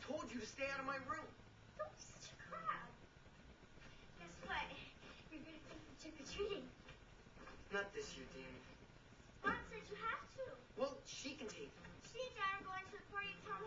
told you to stay out of my room. Don't be such a crab. Guess what? You're going to take me trick-or-treating. Not this year, Danny. Mom said you have to. Well, she can take it. She and Dad are going to the party at Tom